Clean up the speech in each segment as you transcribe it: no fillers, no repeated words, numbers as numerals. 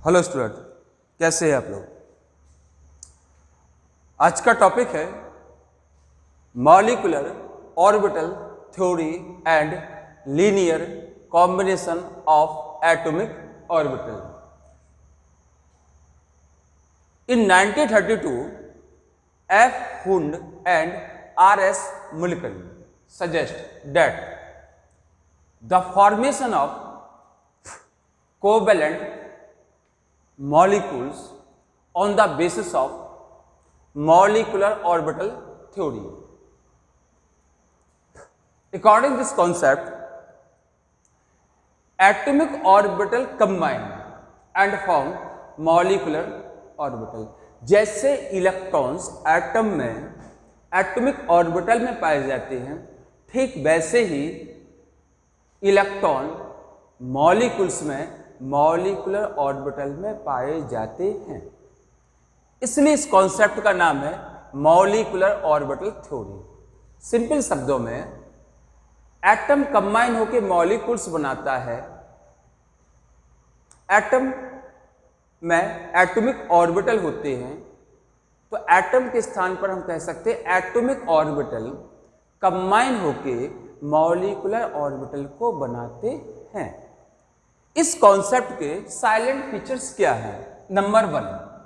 Hello student, कैसे हैं आप लोग। आज का टॉपिक है molecular orbital theory and linear combination of atomic orbital. In 1932, F. Hund and R.S. Millikan suggest that the formation of covalent molecules on the basis of molecular orbital theory. According to this concept, atomic orbital combine and form molecular orbital. जैसे electrons atom में atomic orbital में पाए जाते हैं, ठीक वैसे ही electron molecules में मॉलिक्यूलर ऑर्बिटल में पाए जाते हैं। इसलिए इस कॉन्सेप्ट का नाम है मॉलिक्यूलर ऑर्बिटल थ्योरी। सिंपल शब्दों में एटम कंबाइन होकर मॉलिक्यूल्स बनाता है। एटम में एटॉमिक ऑर्बिटल होते हैं, तो एटम के स्थान पर हम कह सकते हैं एटॉमिक ऑर्बिटल कंबाइन होके मॉलिक्यूलर ऑर्बिटल को बनाते हैं। इस कॉन्सेप्ट के साइलेंट फीचर्स क्या हैं? नंबर 1,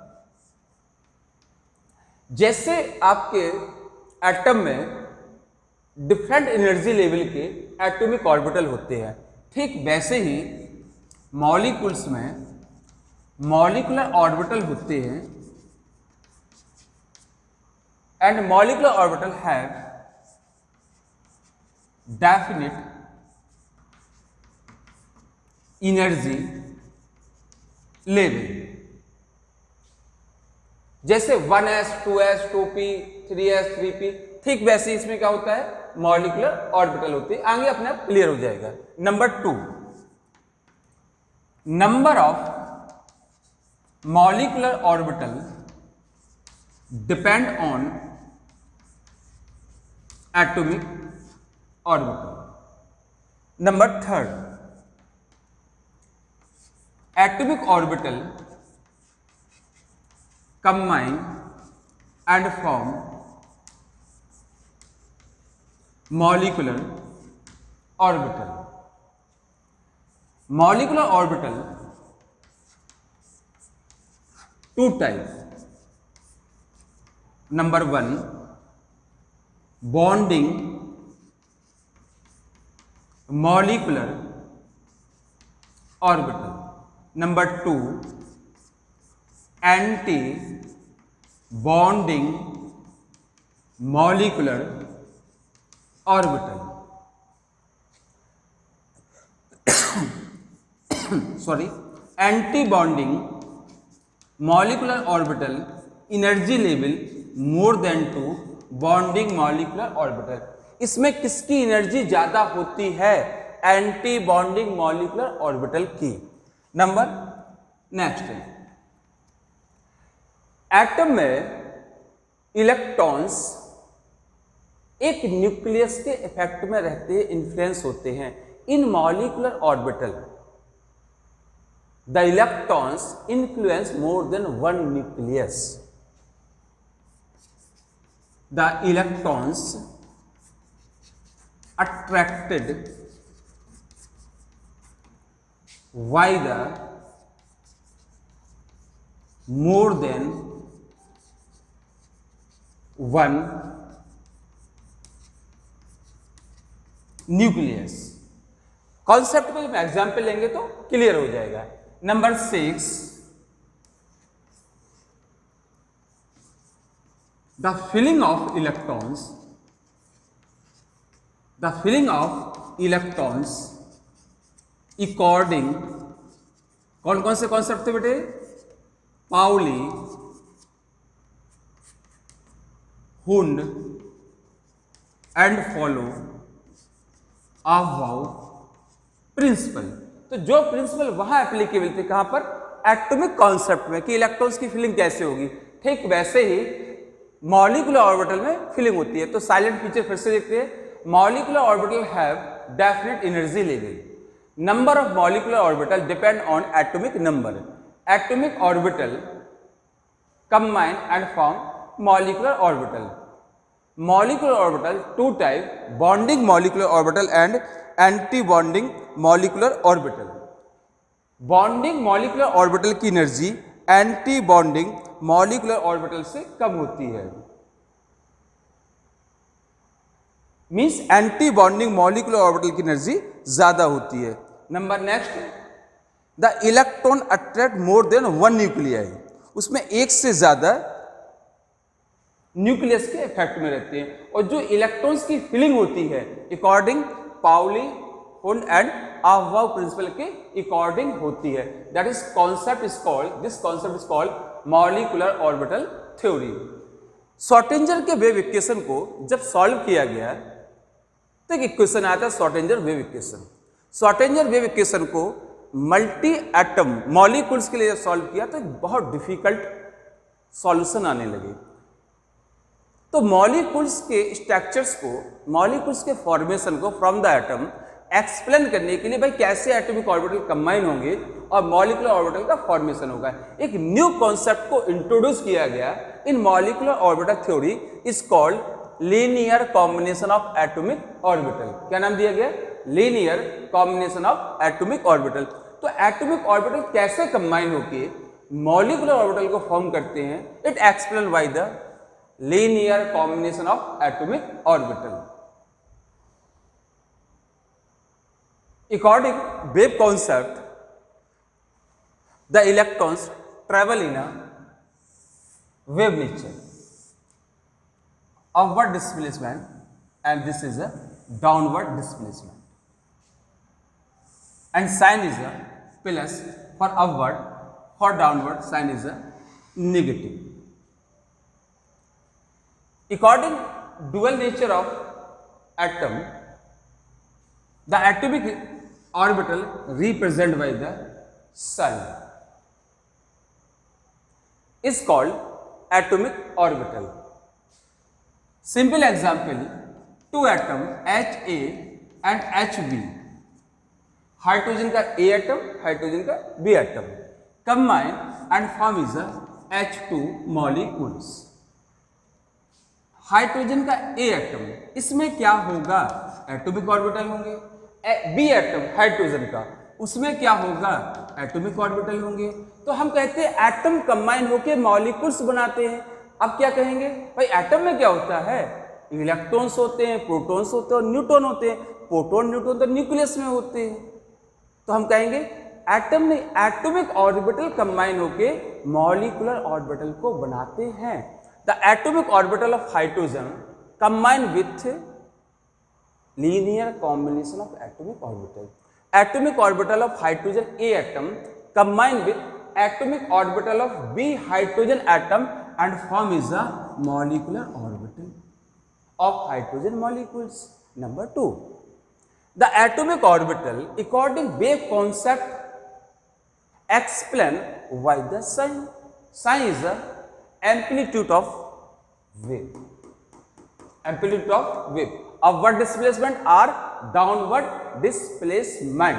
जैसे आपके एटम में डिफरेंट एनर्जी लेवल के एटॉमिक ऑर्बिटल होते हैं, ठीक वैसे ही मॉलिक्यूल्स में मॉलिक्यूलर ऑर्बिटल होते हैं and molecular orbital have definite energy level. जैसे 1s 2s 2p 3s 3p, ठीक वैसे इसमें क्या होता है, मॉलिक्यूलर ऑर्बिटल होते हैं। आगे अपने आप क्लियर हो जाएगा। Number 2, number of molecular orbital depend on atomic orbital. Number 3, atomic orbital combine and form molecular orbital. Molecular orbital two types. Number 1, bonding molecular orbital. Number 2, anti bonding molecular orbital. Sorry, anti bonding molecular orbital energy level more than 2 bonding molecular orbital. इसमें किसकी energy ज्यादा होती है? Anti bonding molecular orbital की। Number next है, atom में electrons एक nucleus के इफेक्ट में रहते हैं, इन्फ्लुएंस होते हैं। In molecular orbital the electrons influence more than one nucleus. The electrons attracted by the more than one nucleus. Concept को जब एग्जाम्पल लेंगे तो क्लियर हो जाएगा। Number 6, the filling of electrons according, कौन कौन से कॉन्सेप्ट थे बेटे? पाउली, हुंड एंड फॉलो अबाउ प्रिंसिपल। तो जो प्रिंसिपल वहां एप्लीकेबल थे, कहां पर? एटॉमिक कॉन्सेप्ट में, कि इलेक्ट्रॉन्स की फिलिंग कैसे होगी, ठीक वैसे ही मॉलिक्यूलर ऑर्बिटल में फिलिंग होती है। तो साइलेंट फीचर फिर से देखते हैं। Molecular orbital have definite energy level. Number of molecular orbital depend on atomic number. atomic orbital combine and form molecular orbital. Molecular orbital two type, bonding molecular orbital and anti-bonding molecular orbital. Bonding molecular orbital की energy anti bonding molecular orbital से कम होती है, means anti bonding molecular orbital की energy ज्यादा होती है। Number next, the electron attract more than one nuclei, उसमें एक से ज्यादा न्यूक्लियस के इफेक्ट में रहते हैं, और जो इलेक्ट्रॉन्स की फीलिंग होती है according Pauli Hund and Aufbau principle के अकॉर्डिंग होती है। That is concept is called, this concept is called molecular orbital theory. Schrodinger के वेव इक्वेशन को जब सॉल्व किया गया तो एक इक्वेशन आया था Schrodinger wave equation. Schrodinger wave equation को मल्टी एटम मॉलिक्यूल्स के लिए जब सॉल्व किया तो एक बहुत डिफिकल्ट सॉल्यूशन आने लगे। तो मॉलिक्यूल्स के स्ट्रक्चर्स को, मॉलिक्यूल्स के फॉर्मेशन को फ्रॉम द एटम एक्सप्लेन करने के लिए भाई कैसे एटॉमिक ऑर्बिटल कंबाइन होंगे और मॉलिक्यूलर ऑर्बिटल का फॉर्मेशन होगा, एक न्यू कॉन्सेप्ट को इंट्रोड्यूस किया गया in molecular orbital theory is called linear combination of atomic orbital. क्या नाम दिया गया? Linear combination of atomic orbital. तो एटॉमिक ऑर्बिटल कैसे कंबाइन होके मॉलिक्यूलर ऑर्बिटल को फॉर्म करते हैं, it explain by the linear combination of atomic orbital. According wave concept, the electrons travel in a wave nature, upward displacement, and this is a downward displacement, and sign is a plus for upward, for downward sign is a negative. According dual nature of atom, the atomic orbital represented by the sun is called atomic orbital. Simple example, two atom Ha and Hb, hydrogen का A atom, hydrogen का B atom combine and form is a H2 molecules. Hydrogen का A atom, इसमें क्या होगा? Atomic orbital होंगे। B atom hydrogen का, उसमें क्या होगा? एटॉमिक ऑर्बिटल होंगे। तो हम कहते हैं एटम कंबाइन होकर मॉलिक्यूल्स बनाते हैं। अब क्या कहेंगे भाई, एटम में क्या होता है? इलेक्ट्रॉन्स होते हैं, प्रोटॉन्स होते हैं और न्यूट्रॉन होते हैं। प्रोटॉन न्यूट्रॉन तो न्यूक्लियस में होते हैं। तो हम कहेंगे एटम में एटॉमिक ऑर्बिटल कंबाइन होकर मॉलिक्यूलर ऑर्बिटल को बनाते हैं। The atomic orbital of hydrogen combine with linear combination of atomic orbital. Atomic orbital of hydrogen A atom combine with atomic orbital of B hydrogen atom and form is a molecular orbital of hydrogen molecules. Number 2, the atomic orbital according wave concept explain why the sign. Sign is the amplitude of wave. Amplitude of wave. Upward displacement or downward displacement.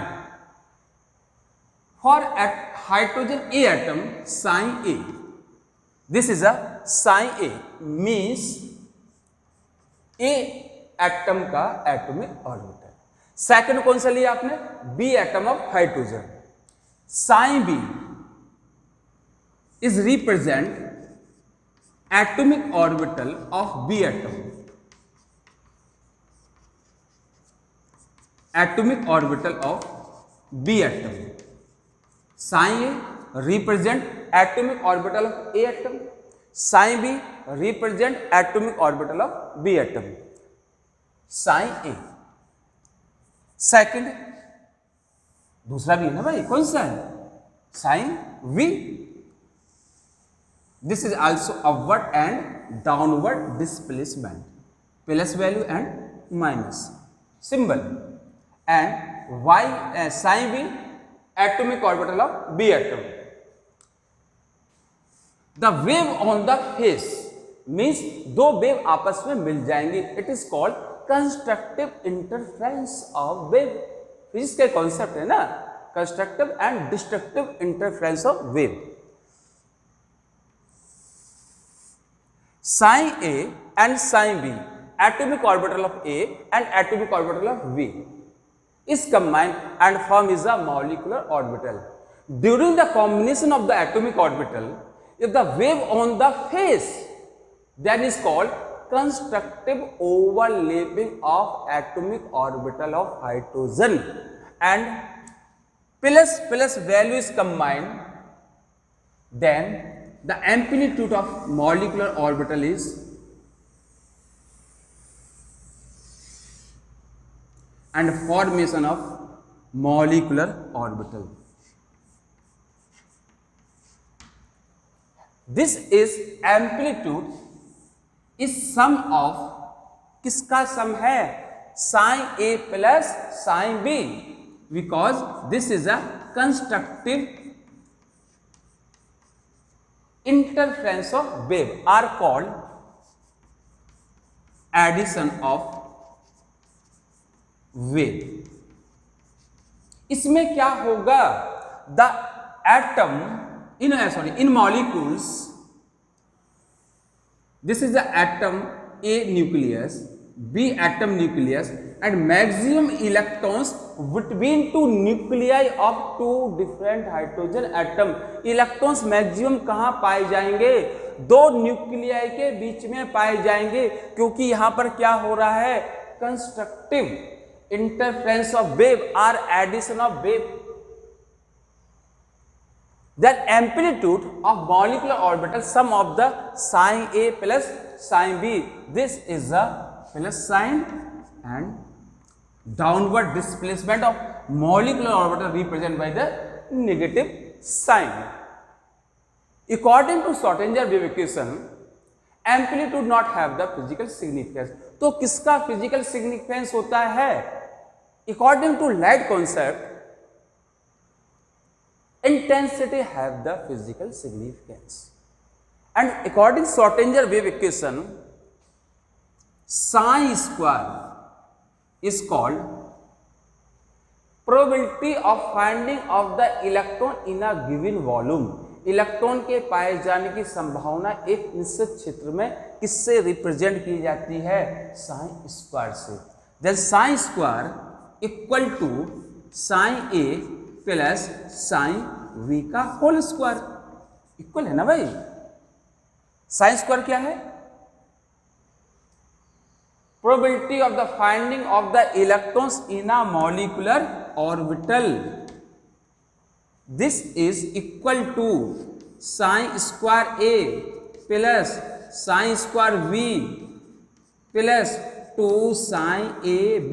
For at hydrogen A atom, sign A. This is a sign A, means A atom का atomic orbital. Second कौन सा लिया आपने? B atom of hydrogen. Sign B is represent atomic orbital of B atom. Atomic orbital of B atom. Sign A represent atomic orbital of A atom. Sign B represent atomic orbital of B atom. Sign A. Second, दूसरा भी है ना भाई, कौन सा है? Sign V. This is also upward and downward displacement. Plus value and minus symbol. And Y sign B atomic orbital of B atom. The wave on the face means दो wave आपस में मिल जाएंगे. It is called constructive interference of wave. Physics का concept है ना, constructive and destructive interference of wave. Psi A and psi B, atomic orbital of A and atomic orbital of B, is combined and form is a molecular orbital. During the combination of the atomic orbital, if the wave on the face, then is called constructive overlapping of atomic orbital of hydrogen, and plus value is combined, then the amplitude of molecular orbital is and formation of molecular orbital. This is amplitude is sum of, किसका सम है? Psi A plus psi B, because this is a constructive interference of wave, are called addition of wave. इसमें क्या होगा? The atom in molecules, this is the atom A nucleus, B atom nucleus, and maximum electrons between two nuclei of two different hydrogen atom. Electrons maximum कहाँ पाए जाएंगे? दो nuclei के बीच में पाए जाएंगे, क्योंकि यहां पर क्या हो रहा है? कंस्ट्रक्टिव इंटरफेरेंस ऑफ वेव और addition of wave. That amplitude of molecular orbital sum of the psi A plus psi B. This is the plus sign, and downward displacement of molecular orbital represented by the negative sign. According to Schrödinger wave equation, amplitude not have the physical significance. तो किसका physical significance होता है? According to light concept, intensity have the physical significance, and according to Schrödinger wave equation, psi square is called probability of finding of the electron in a given volume. Electron के पाए जाने की संभावना एक निश्चित क्षेत्र में किससे रिप्रेजेंट की जाती है? साइन स्क्वायर से. Then psi square equal to psi A plus sign B का होल स्क्वायर. इक्वल है ना भाई? साइन स्क्वायर क्या है? probability of the finding of the electrons in a molecular orbital. This is equal to sin square A plus sin square V plus 2 sin AB,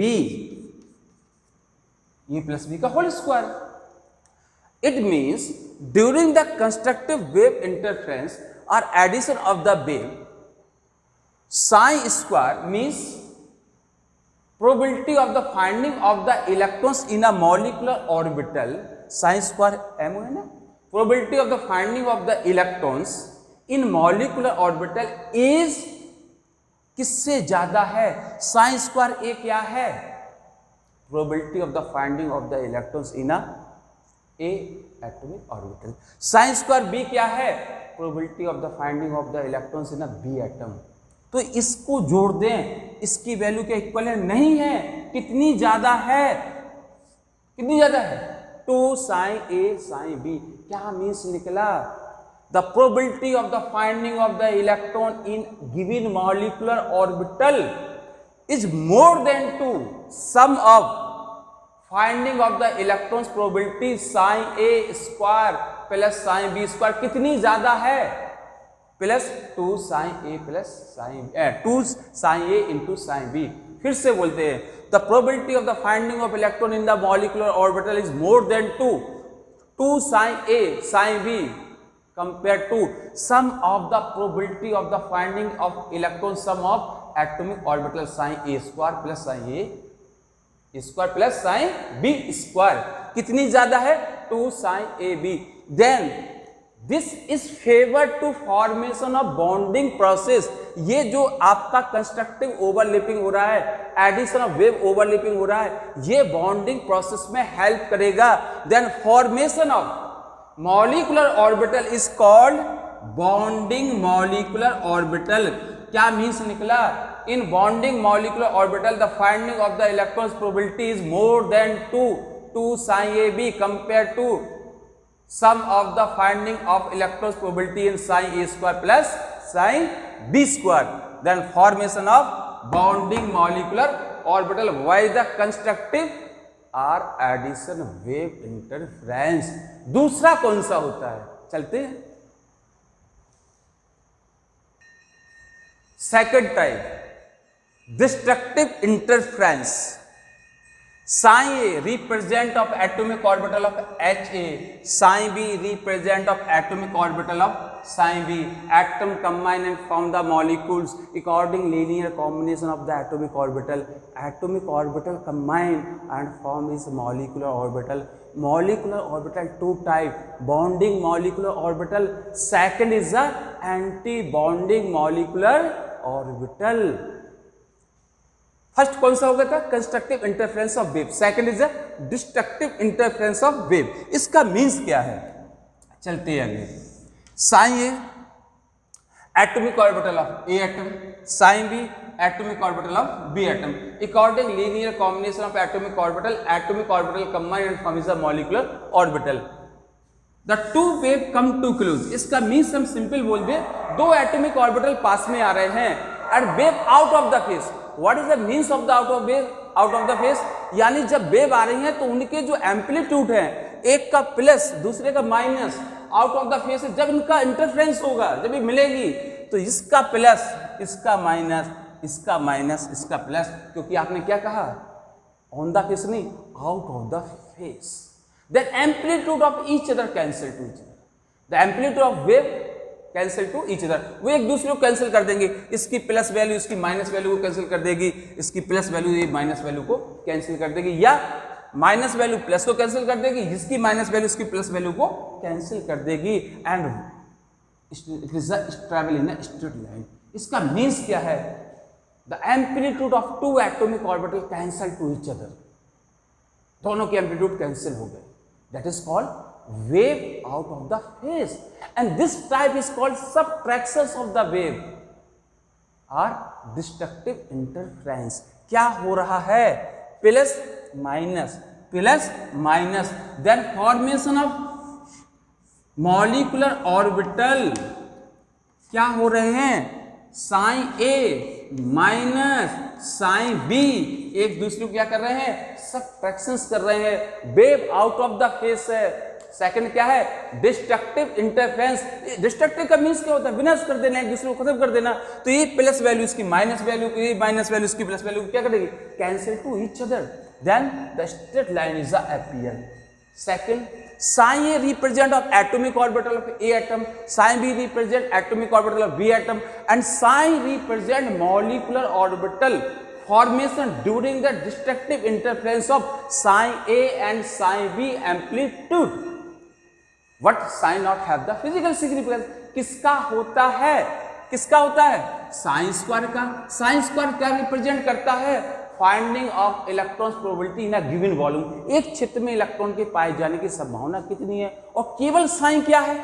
E plus B का whole square. It means during the constructive wave interference or addition of the wave, sin square means probability of the finding of the electrons in a molecular orbital. Sin square m है ना? Probability of the finding of the electrons in molecular orbital is किससे ज्यादा है? sin square a क्या है? Probability of the finding of the electrons in a atomic orbital. Sin square b क्या है? Probability of the finding of the electrons in a b atom. तो इसको जोड़ दें, इसकी वैल्यू क्या इक्वल है? नहीं है. कितनी ज्यादा है? कितनी ज्यादा है? 2 sin A sin B. क्या मीन्स निकला? The probability of the finding of the electron in given molecular orbital is more than 2 sum of finding of the electrons probability sin A square plus sin B square. कितनी ज्यादा है? Plus 2 sin A plus sin 2 sin A into sin B. फिर से बोलते हैं, the probability of the finding of electron in the molecular orbital is more than 2 sin A sin B compared to sum of the probability of the finding of electron sum of atomic orbital sin A square plus sin A square plus sin B square. कितनी ज्यादा है? 2 sin A B. Then this is favour to formation of bonding process. ये जो आपका constructive overlapping हो रहा है, addition of wave overlapping हो रहा है, ये बॉन्डिंग प्रोसेस में हेल्प करेगा। Then formation of molecular orbital is called bonding molecular orbital. क्या मीन्स निकला? In bonding molecular orbital the finding of the electrons probability is more than 2 sin AB compare to sum of the finding of electrons probability in sin A square plus sin B square. Then formation of bonding molecular orbital. Why the constructive or addition wave interference? दूसरा कौन सा होता है? चलते हैं। Second type destructive interference. Psi A represent of atomic orbital of Ha, psi B represent of atomic orbital of psi B. Atom combine and form the molecules according linear combination of the atomic orbital. Atomic orbital combine and form is molecular orbital. Molecular orbital two type, bonding molecular orbital. Second is the anti-bonding molecular orbital. First कौन सा हो गया था? Constructive interference of wave. Second is a destructive interference of wave. इसका means क्या है? चलते हैं आगे। Psi A atomic orbital of A atom, psi B atomic orbital of B atom. According linear combination of atomic orbital combine and form is a molecular orbital. The two wave come to close. इसका means हम simple बोल दे, दो atomic orbital पास में आ रहे हैं and wave out of the phase. What is the means of the out of the phase? यानी जब वेव आ रही है तो उनके जो एम्पलीट्यूड है, एक का प्लस दूसरे का minus, out of the phase जब इनका इंटरफ्रेंस होगा, जब ये मिलेगी तो इसका प्लस इसका माइनस, इसका माइनस इसका प्लस, क्योंकि आपने क्या कहा? ऑन द फेस नहीं, out of the phase. Then amplitude of each other cancel to each other. The amplitude of wave cancel to each other. वो एक दूसरे को कैंसिल कर देंगे, इसकी प्लस वैल्यू इसकी माइनस वैल्यू को कैंसिल कर देगी, इसकी प्लस वैल्यू ये माइनस वैल्यू को कैंसिल कर देगी, या माइनस वैल्यू प्लस को कैंसिल कर देगी, इसकी माइनस वैल्यू इसकी प्लस वैल्यू को कैंसिल कर देगी। And it is travel in a straight line. इसका मीन्स क्या है? The amplitude of two atomic orbital cancel to each other. दोनों के एम्पलीट्यूड कैंसिल हो गए। That is called wave out of the phase, and this type is called subtractions of the wave or destructive interference. क्या हो रहा है? Plus minus plus minus, then formation of molecular orbital. क्या हो रहे हैं? Psi A minus psi B एक दूसरे को क्या कर रहे हैं? सबट्रैक्शंस कर रहे हैं। Wave out of the phase है। सेकंड क्या है? Destructive interference. डिस्ट्रक्टिव का मीन्स क्या होता है? विनाश कर देना, एक दूसरे को खत्म कर देना। तो ये प्लस वैल्यू इसकी माइनस वैल्यू, ये माइनस वैल्यू इसकी प्लस वैल्यू क्या करेगी? Cancel to each other. Then the straight line is appear. Second, psi A represent of atomic orbital of A atom, psi B represent atomic orbital of B atom, and psi represent molecular orbital formation during the destructive interference of sin A and sin B amplitude. What sin not have the physical significance? किसका होता है? किसका होता है? Psi square का। Psi square क्या represent करता है? Finding of electrons probability in a given volume. एक क्षेत्र में इलेक्ट्रॉन के पाए जाने की संभावना कितनी है? और केवल साइन क्या है?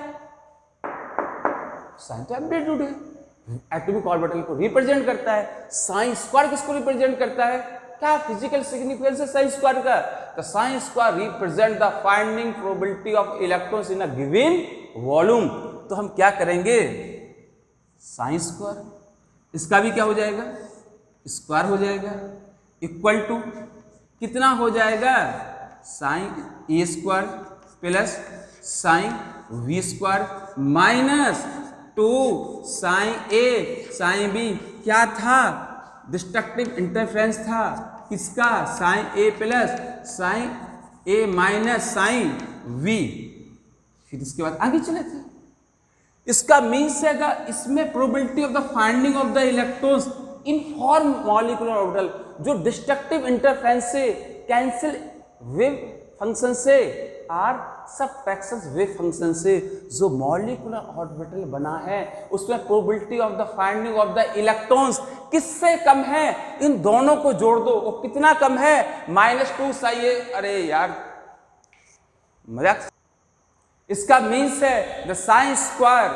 साइन तो एम्पलीट्यूड है, एटॉमिक ऑर्बिटल को रिप्रेजेंट करता है। साइन स्क्वायर किसको रिप्रेजेंट करता है? क्या फिजिकल सिग्निफिकेंस है साइन स्क्वायर का? तो psi square represent the finding probability of electrons in a given volume. तो हम क्या करेंगे? साइन स्क्वायर, इसका भी क्या हो जाएगा? स्क्वायर हो जाएगा, इक्वल टू कितना हो जाएगा? Sine A square plus sign V square minus 2 sine A sine B. क्या था? डिस्ट्रक्टिव इंटरफेरेंस था। किसका? Sine A plus sine A minus sine V. फिर इसके बाद आगे चले थे। इसका मीन्स है इसमें probability of the finding of the electrons in form molecular orbital, जो डिस्ट्रक्टिव इंटरफेरेंस से कैंसिल वेव फंक्शन से आर सबट्रैक्शन वेव फंक्शन से जो मॉलिक्यूलर ऑर्बिटल बना है उसमें probability of the finding of the electrons किससे कम है, इन दोनों को जोड़ दो, वो कितना कम है, -2 साई ए। अरे यार मजाक, इसका मीन्स है the sine square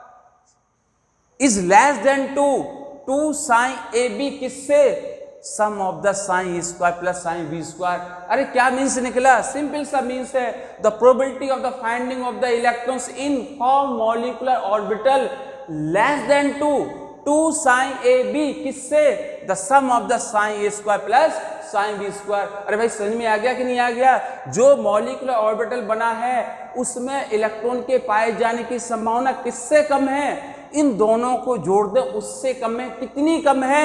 is less than 2 sine A B किससे, sum of the sine square plus sine B square. अरे क्या मीन्स निकला, सिंपल सा मीन्स है the probability of the finding of the electrons in form molecular orbital less than 2 sine A B किससे, the sum of the sine A square plus sine B square. अरे भाई समझ में आ गया कि नहीं आ गया, जो मॉलिक्यूलर ऑर्बिटल बना है उसमें इलेक्ट्रॉन के पाए जाने की संभावना किससे कम है, इन दोनों को जोड़ दे उससे कम है, कितनी कम है,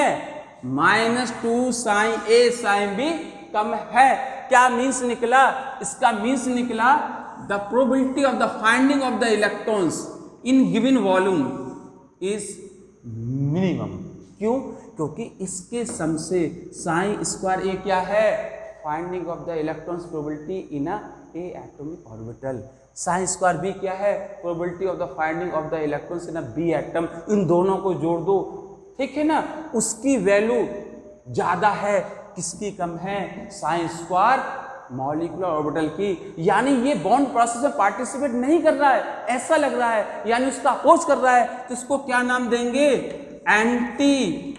-2 साइन ए साइन बी कम है। क्या मीन्स निकला, इसका मीन्स निकला the probability of the finding of the electrons in given volume is minimum. क्यों, क्योंकि इसके सम से साइन स्क्वायर ए क्या है, finding of the electrons probability in a A atomic orbital, sine square B क्या है, probability of the finding of the electrons in a B atom. इन दोनों को जोड़ दो, ठीक है ना, उसकी वैल्यू ज्यादा है, किसकी कम है, साइन स्क्वायर मॉलिक्यूलर ऑर्बिटल की। यानी ये बॉन्ड प्रोसेस में पार्टिसिपेट नहीं कर रहा है, ऐसा लग रहा है, यानी उसका अपोज कर रहा है, तो इसको क्या नाम देंगे, एंटी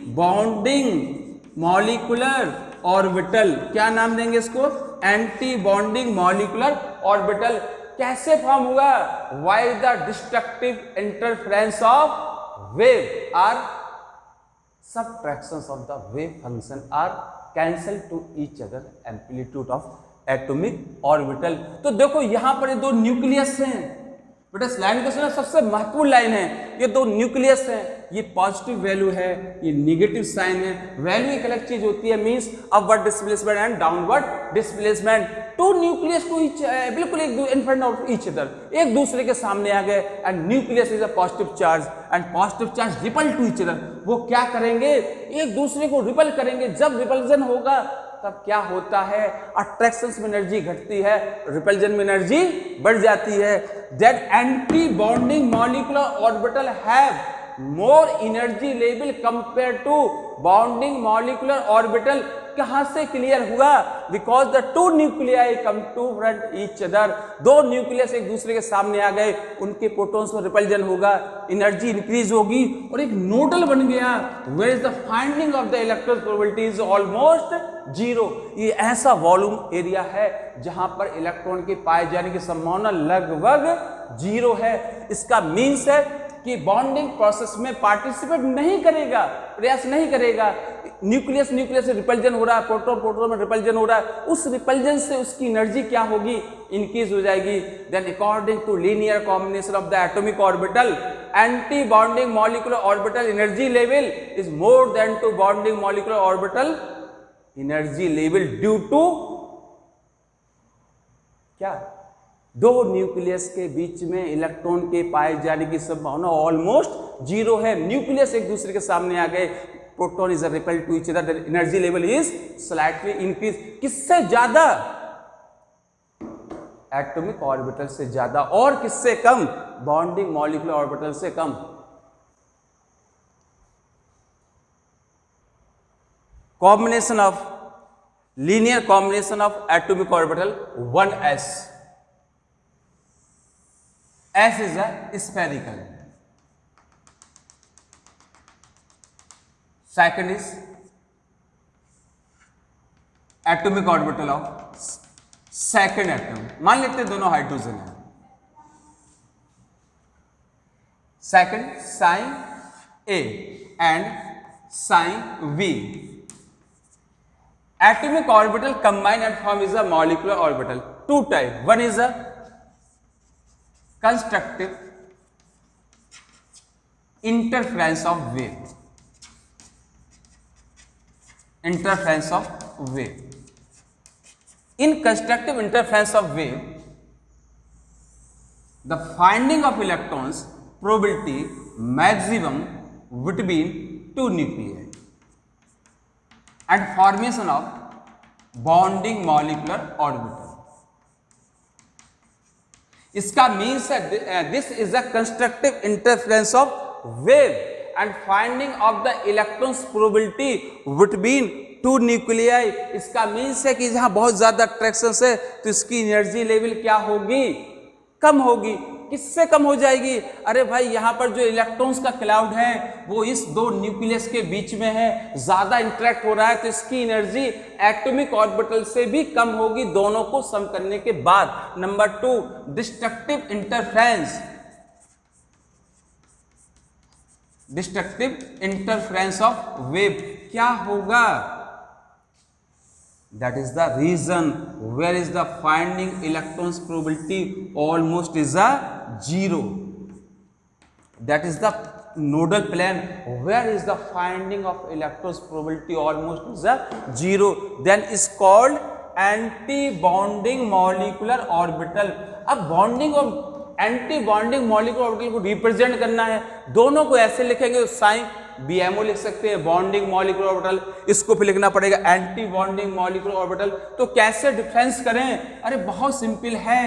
बॉन्डिंग मॉलिक्यूलर ऑर्बिटल। क्या नाम देंगे इसको, एंटी बॉन्डिंग मॉलिक्यूलर ऑर्बिटल। कैसे फॉर्म हुआ, why the destructive interference of wave or subtractions of the wave function are cancel to each other amplitude of atomic orbital। तो देखो यहां पर ये दो न्यूक्लियस हैं, बेटा इस लाइन को सुना, सबसे महत्वपूर्ण लाइन है, ये दो न्यूक्लियस हैं, ये पॉजिटिव वैल्यू है, ये नेगेटिव साइन है। वैल्यू एक अलग चीज होती है, means upward displacement and downward displacement. Two nucleus to each, बिल्कुल एक in front of each other, एक दूसरे के सामने आ गए, and nucleus is a positive charge and positive charge repel to each other. वो क्या करेंगे, एक दूसरे को रिपल करेंगे। जब रिपल्जन होगा तब क्या होता है, अट्रैक्शन में एनर्जी घटती है, रिपल्जन में एनर्जी बढ़ जाती है। That anti bonding molecular orbital have more energy level compare to bonding molecular orbital. कहां से क्लियर हुआ, because the two nuclei come to front each other. दो न्यूक्लियस एक दूसरे के सामने आ गए, उनके प्रोटॉन्स में रिपल्जन होगा, एनर्जी इंक्रीज होगी और एक नोडल बन गया, where is the finding of the electron probability is almost 0। ये ऐसा वॉल्यूम एरिया है जहां पर इलेक्ट्रॉन के पाए जाने की संभावना लगभग 0 है। इसका मीन्स है कि बॉन्डिंग प्रोसेस में पार्टिसिपेट नहीं करेगा, प्रयास नहीं करेगा। न्यूक्लियस से रिपल्जन हो रहा है, प्रोटॉन में रिपल्जन हो रहा है, उस रिपल्जन से उसकी एनर्जी क्या होगी, इंक्रीज हो जाएगी। Then according to linear combination of the atomic orbital, anti bonding molecular orbital energy level is more than to bonding molecular orbital energy level due to क्या, दो न्यूक्लियस के बीच में इलेक्ट्रॉन के पाए जाने की संभावना ऑलमोस्ट 0 है। न्यूक्लियस एक दूसरे के सामने आ गए, proton is repel to each other, energy level is slightly increase. किससे ज्यादा, एटॉमिक ऑर्बिटल से ज्यादा, और किससे कम, बॉन्डिंग मॉलिक्यूलर ऑर्बिटल से कम। Combination of linear combination of atomic orbital 1s, S is a spherical, second is atomic orbital of second atom। मान लेते हैं दोनों हाइड्रोजन है, second sin A and sin V। atomic orbital combine and form is a molecular orbital, two type, one is a constructive interference of wave, interference of wave। In constructive interference of wave, the finding of electrons probability maximum between two nuclei and formation of bonding molecular orbital। इसका means है this is a constructive interference of wave and finding of the electrons probability between two nuclei. इसका means है कि जहां बहुत ज्यादा attraction है तो इसकी एनर्जी लेवल क्या होगी, कम होगी। किससे कम हो जाएगी? अरे भाई यहाँ पर जो इलेक्ट्रॉन्स का क्लाउड है वो इस दो न्यूक्लियस के बीच में है, ज्यादा इंटरेक्ट हो रहा है, तो इसकी एनर्जी एटॉमिक ऑर्बिटल से भी कम होगी दोनों को सम करने के बाद। Number 2, destructive interference. Destructive interference of wave क्या होगा? That is the reason where is the finding electrons probability almost is a 0. That is the nodal plane where is the finding of electrons probability almost is a 0. Then is called anti-bonding molecular orbital. अब bonding और anti bonding molecular orbital को represent करना है, दोनों को ऐसे लिखेंगे, sign BMO लिख सकते हैं, बॉन्डिंग मॉलिक्यूलर ऑर्बिटल, इसको फिर लिखना पड़ेगा एंटी बॉन्डिंग मॉलिक्यूलर ऑर्बिटल। तो कैसे डिफरेंस करें? अरे बहुत सिंपल है,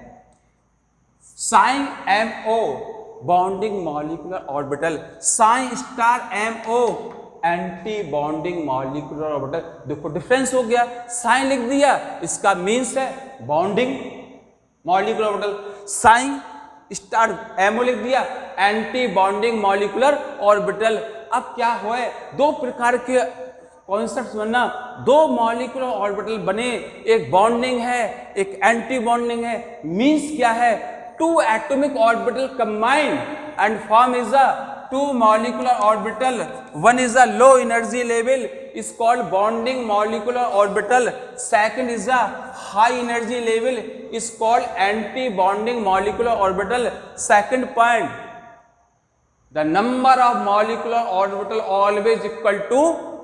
sine MO bonding molecular orbital, sine star MO anti bonding molecular orbital. देखो डिफरेंस हो गया, साइन लिख दिया, इसका मीन्स है bonding molecular orbital, sine star MO लिख दिया, एंटी बॉन्डिंग मॉलिक्यूलर ऑर्बिटल। अब क्या हुआ है, दो प्रकार के कॉन्सेप्ट्स बनना, दो मॉलिक्यूलर ऑर्बिटल बने, एक बॉन्डिंग है एक एंटी बॉन्डिंग है। मींस क्या है? Two atomic orbital combine and form is a two molecular orbital, one is a low energy level is called bonding molecular orbital, second is a high energy level is called anti bonding molecular orbital. Second point, the number of molecular orbital always equal to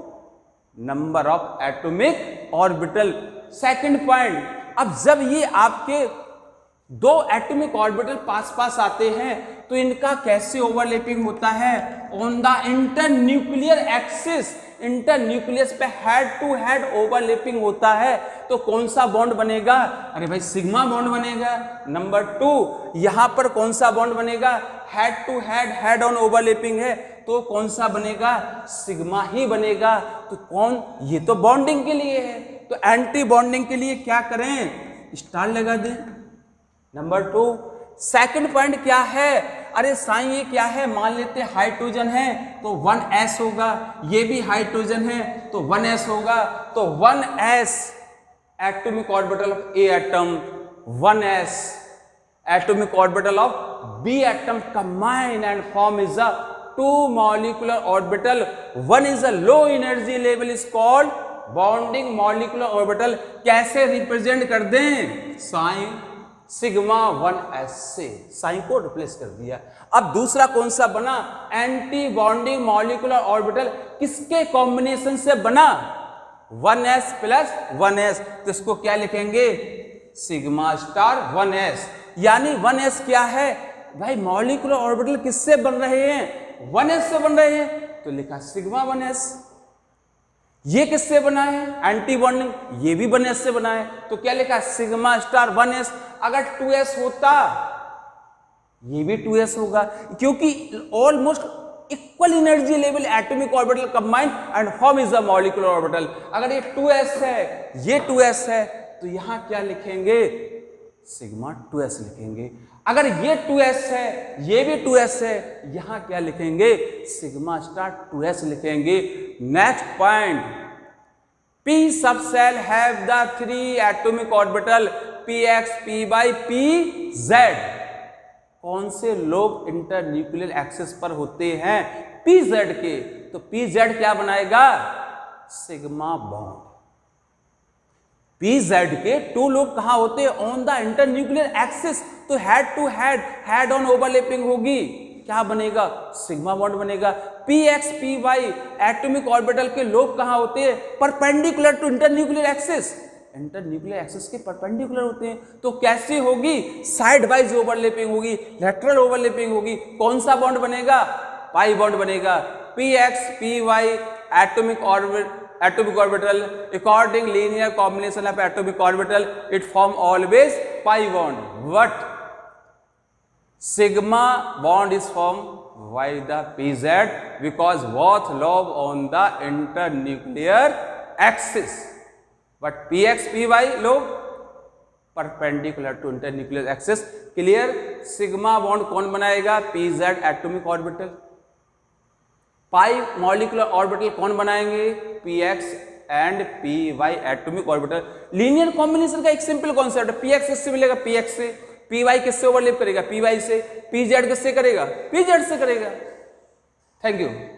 number of atomic orbital. Second point, अब जब ये आपके दो atomic orbital पास पास आते हैं तो इनका कैसे ओवरलैपिंग होता है? On the internuclear axis, internucleus पे हेड टू हेड ओवरलैपिंग होता है, तो कौन सा बॉन्ड बनेगा? अरे भाई सिग्मा बॉन्ड बनेगा। नंबर 2, यहां पर कौन सा बॉन्ड बनेगा? Head to head, head on overlapping है, तो कौन सा बनेगा? सिग्मा ही बनेगा। तो कौन? ये तो बॉन्डिंग के लिए है, तो एंटी बॉन्डिंग के लिए क्या करें? स्टार लगा दें। नंबर 2, सेकंड पॉइंट क्या है? अरे साईं ये क्या है? मान लेते हैं हाइड्रोजन है तो 1s होगा, ये भी हाइड्रोजन है तो 1s होगा, तो 1s atomic orbital of A atom, 1s atomic orbital of B atom combine and form is a two molecular orbital, one is a low energy level is called bonding molecular orbital. कैसे represent कर दें? Sign sigma 1s से sign को replace कर दिया। अब दूसरा कौन सा बना? एंटी बॉन्डिंग मॉलिक्यूलर ऑर्बिटल किसके कॉम्बिनेशन से बना? 1s प्लस 1s, तो इसको क्या लिखेंगे? Sigma star 1s। यानी 1s क्या है भाई? मॉलिक्यूलर ऑर्बिटल किससे बन रहे हैं? 1s से बन रहे हैं, तो लिखा सिग्मा 1s। ये किससे बना है? एंटी बॉन्डिंग, ये भी 1s से बना है, तो क्या लिखा? Sigma star 1s। अगर 2s होता ये भी 2s होगा, क्योंकि almost equal energy level atomic orbital combine and form is a molecular orbital. अगर ये 2s है ये 2s है, तो यहां क्या लिखेंगे? सिग्मा 2s लिखेंगे। अगर ये 2s है ये भी 2s है, यहां क्या लिखेंगे? सिग्मा स्टार 2s लिखेंगे। Next point, p subshell have the 3 atomic orbital px, py, pz। कौन से लोग इंटरन्यूक्लियर एक्सिस पर होते हैं? pz के, तो pz क्या बनाएगा? Sigma bond. pz के 2 लोग कहां होते हैं? ऑन द इंटरन्यूक्लियर एक्सिस, तो head to head, head on overlapping होगी, क्या बनेगा? सिग्मा बॉन्ड बनेगा। px, py एटॉमिक ऑर्बिटल के लोग कहां होते हैं? Perpendicular to internuclear axis, internuclear axis के परपेंडिकुलर होते हैं, तो कैसे होगी? साइड वाइज ओवरलैपिंग होगी, लेटरल ओवरलैपिंग होगी। कौन सा बॉन्ड बनेगा? पाई बॉन्ड बनेगा। px, py atomic orbital according linear combination of atomic orbital it form always pi bond. But sigma bond is formed by the pz because both lobe on the internuclear axis, but px py lobe perpendicular to internuclear axis. Clear. Sigma bond कौन बनाएगा? pz atomic orbital. Pi molecular orbital कौन बनाएंगे? px and py atomic orbital. Linear combination का एक simple concept है. px किससे मिलेगा? px से. py किससे ओवरलैप करेगा? py से. pz किससे करेगा? pz से करेगा. Thank you.